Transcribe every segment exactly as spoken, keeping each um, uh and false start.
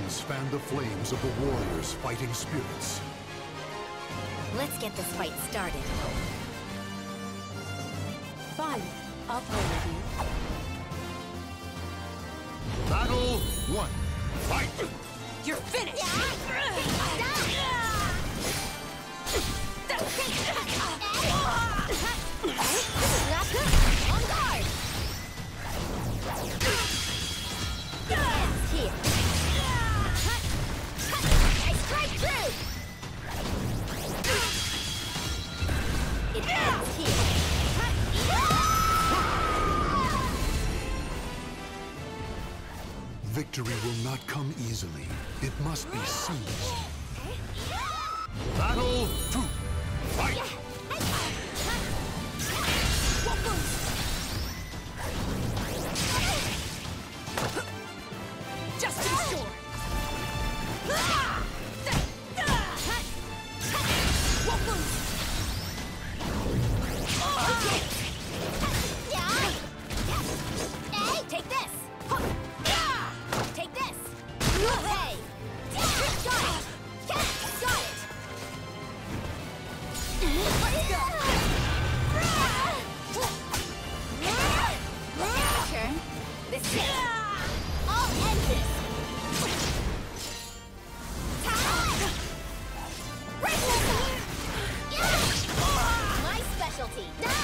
eyes fan the flames of the warrior's fighting spirits. Let's get this fight started. Fine, I'll play with you. Battle one. Fight! You're finished! Not good! On guard! It's here. I strike through! It ends here. Victory will not come easily. It must be seized. Battle two. Fight! Just to be sure! Take this! Take this! Hey! Got it! Got it! Let's go! Turn. This is it. I'll end this! My specialty!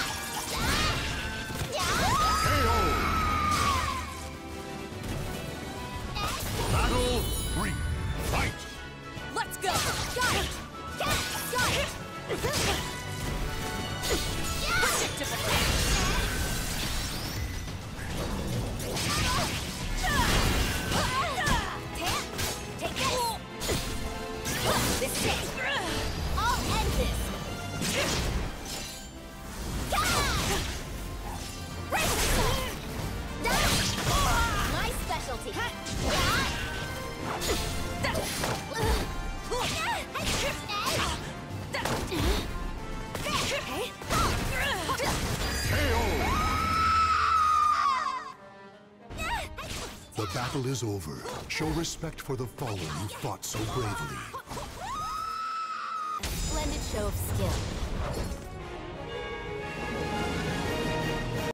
Battle three. Fight! Let's go! Got it! Got it! Predictable! Take this! This is it! I'll end this! My specialty! The battle is over. Show respect for the fallen who fought so bravely. Splendid show of skill.